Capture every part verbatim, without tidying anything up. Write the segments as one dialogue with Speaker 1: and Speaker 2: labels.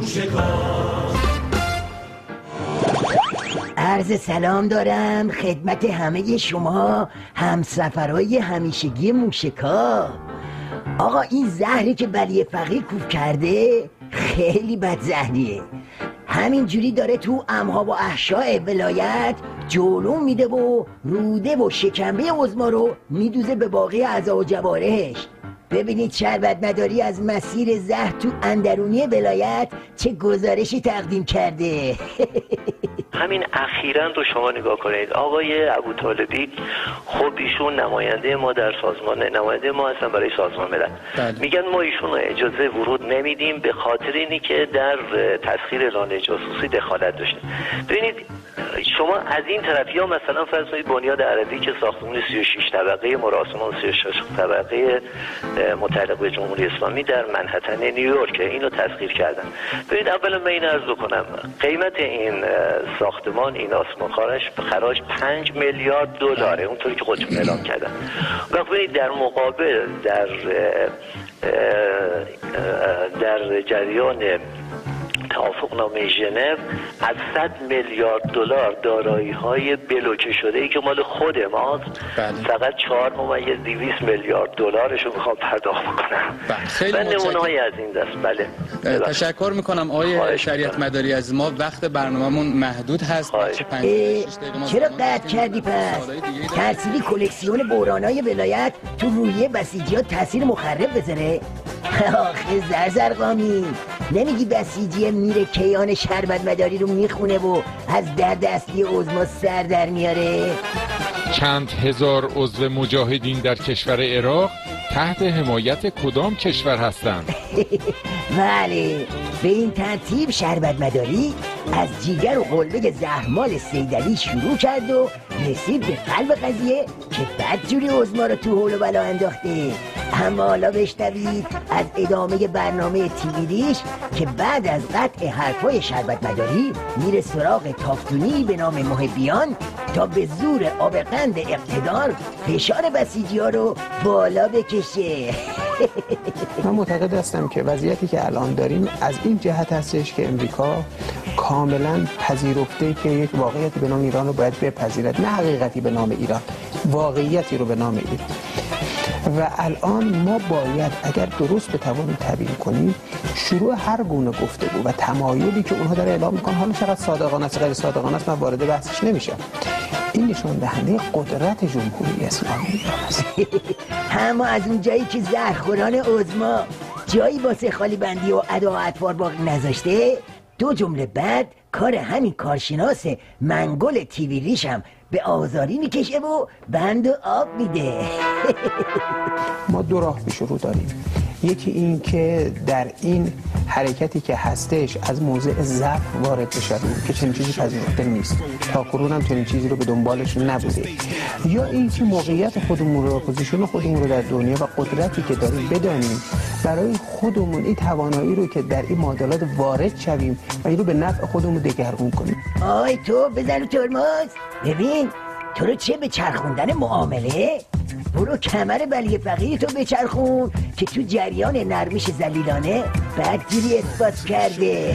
Speaker 1: موشکافت.
Speaker 2: عرض سلام دارم خدمت همه شما همسفرهای همیشگی موشکا. آقا این زهری که ولی فقیه کوف کرده خیلی بد زهریه، همینجوری داره تو امها و احشاء ولایت جلو میده و روده و شکمه عظما رو میدوزه به باقی اعضا و جوارحش. ببینید شربت مداری از مسیر زهر تو اندرونی ولایت چه گزارشی تقدیم کرده.
Speaker 3: همین اخیراً رو شما نگاه کنید، آقای ابوطالبی خب ایشون نماینده ما در سازمان، نماینده ما هستن برای سازمان ملل. بله. میگن ما ایشون رو اجازه ورود نمیدیم به خاطر اینی که در تسخیر اعلان جاسوسی دخالت داشته. ببینید شما از این طرف یا مثلا فرض کنید بنیاد عربی که ساختمان سی و شش طبقه مراسمان سی و شش طبقه متعلق به جمهوری اسلامی در منهتن نیویورک اینو تسخیر کردن. ببینید اولا من این عرض کنم قیمت این ساختمان این آسمان خراش خراج پنج میلیارد دلاره اونطوری که خودشون اعلام کردن. وقت ببینید در مقابل در در جریان توافقنامه ژنو از صد میلیارد دلار دارایی‌های بلوکه شده ای که مال خود ماست، بله. فقط چهار ممیز دویست میلیارد دلارش رو میخوام پرداخت بکنم.
Speaker 4: بله. خیلی
Speaker 3: و نمونه‌های از این دست. بله.
Speaker 4: بله. تشکر میکنم آقای شریعت مداری از ما. وقت برنامه‌مون محدود هست.
Speaker 2: چرا قطع کردی پس؟ ترسیدی کلکسیون بحران‌های ولایت تو روحیه بسیجی‌ها تاثیر مخرب بذاره؟ آخه زرزرقامی نمیگی بسیجی میره کیان شربت مداری رو میخونه و از درد اصلی عظما سر در میاره؟
Speaker 5: چند هزار عضو مجاهدین در کشور عراق تحت حمایت کدام کشور هستند؟
Speaker 2: بله به این ترتیب شربت مداری از جیگر و قلبه زهرمال سیدعلی شروع کرد و رسید به قلب قضیه که بدجوری عظما رو تو حول و بلا انداخته. اما حالا بشنوید از ادامه برنامه تیویدیش که بعد از قطع حرفای شربت مداری میره سراغ تافتونی به نام محبیان تا به زور آبقند اقتدار فشار بسیجی ها رو بالا بکشه.
Speaker 6: من معتقد هستم که وضعیتی که الان داریم از این جهت هستش که امریکا کاملا پذیرفته که یک واقعیتی به نام ایران رو باید بپذیرد، نه حقیقتی به نام ایران، واقعیتی رو به نام ایران. و الان ما باید اگر درست بتوانیم تبیین کنیم شروع هر گونه گفتگو و تمایلی که اونها داره اعلام میکنن، حالا چقدر صادقانه است غیر صادقانه است من وارد بحثش نمیشم، این نشان دهنده قدرت جمهوری اسلامی ایران است.
Speaker 2: اما از اون جایی که زهرخوران عظما جایی واسه خالی بندی و ادا و اطوار باقی نذاشته، دو جمله بعد کار همین کارشناس منگل تیوی ریش هم به آزاری میکشه و بند و آب میده.
Speaker 6: ما دو راه پیش رو داریم، یکی این که در این حرکتی که هستش از موضع ضعف وارد بشویم که چنین چیزی پذیرفته نیست، تا کنون هم چنین چیزی رو به دنبالش نبوده، یا این که موقعیت خودمون رو، پوزیشن خودمون رو در دنیا و قدرتی که داریم بدانیم، برای خودمون این توانایی رو که در این معادلات وارد شویم و این رو به نفع خودمون دگرگون کنیم.
Speaker 2: آی تو بزن ترمز، ببین تو رو چه به چرخوندن معامله؟ برو کمر ولی فقیه تو بچرخون که تو جریان نرمیش ذلیلانه بدگیری اثبات کرده.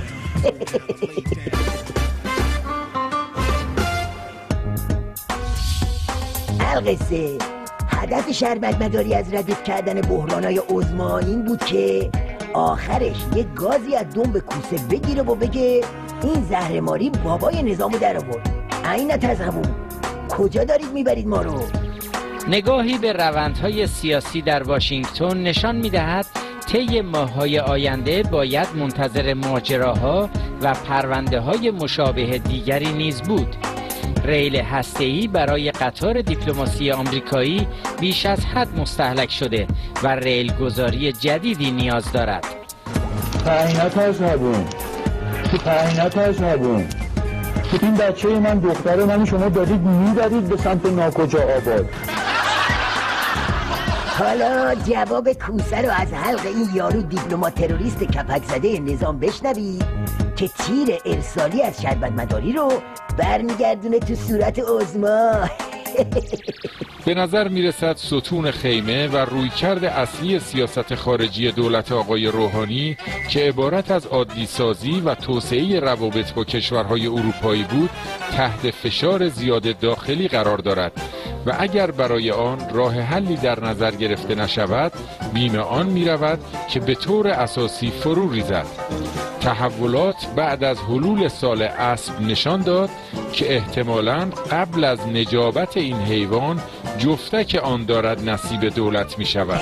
Speaker 2: القصه هدف شربت مداری از ردیف کردن بحرانای عظما این بود که آخرش یک گازی از دم به کوسه بگیره و بگه این زهرماری بابای نظامو در آورد. این نتذهبون، کجا دارید میبرید ما رو؟
Speaker 7: نگاهی به روندهای سیاسی در واشنگتن نشان می‌دهد طی ماه‌های آینده باید منتظر ماجراها و پرونده‌های مشابه دیگری نیز بود. ریل هسته‌ای برای قطار دیپلماسی آمریکایی بیش از حد مستهلک شده و ریل گذاری جدیدی نیاز دارد.
Speaker 8: پهینت هستون پهینت هستون این بچه من دختر من شما دارید میبرید به سمت ناکجا آباد.
Speaker 2: حالا جواب کوسه رو از حلق این یارو دیپلمات تروریست کپک زده نظام بشنوید که تیر ارسالی از شربت مداری رو برمیگردونه تو صورت عظما.
Speaker 5: به نظر میرسد ستون خیمه و رویکرد اصلی سیاست خارجی دولت آقای روحانی که عبارت از عادی سازی و توسعه روابط با کشورهای اروپایی بود تحت فشار زیاد داخلی قرار دارد و اگر برای آن راه حلی در نظر گرفته نشود بیم آن می رود که به طور اساسی فرو ریزد. تحولات بعد از حلول سال اسب نشان داد که احتمالاً قبل از نجابت این حیوان جفتک آن دارد نصیب دولت می شود.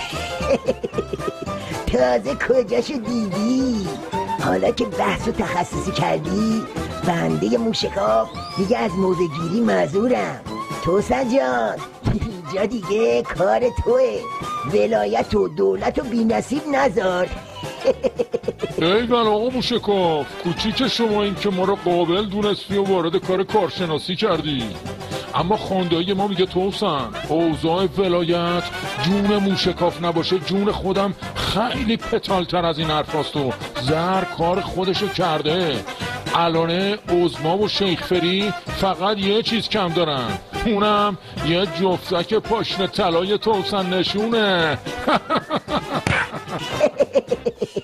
Speaker 2: تازه کجاشو دیدی؟ حالا که بحث و تخصصی کردی بنده موشکاف دیگه از موزگیری معذورم. توسن جان اینجا دیگه کار توه، ولایت و دولت و بی نصیب نذار.
Speaker 5: ای بله آقا موشکاف، کوچیک شما این که ما رو قابل دونستی و وارد کار کارشناسی کردی، اما خاندایی ما میگه توسن اوضاع ولایت جون موشکاف نباشه جون خودم خیلی پتالتر از این حرف هست و زر کار خودشو کرده. الانه عظما و شیخ فری فقط یه چیز کم دارن، اونم یه جفتک پاشنه طلای توسن نشونه.